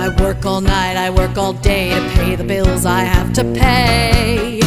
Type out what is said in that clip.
I work all night, I work all day to pay the bills I have to pay.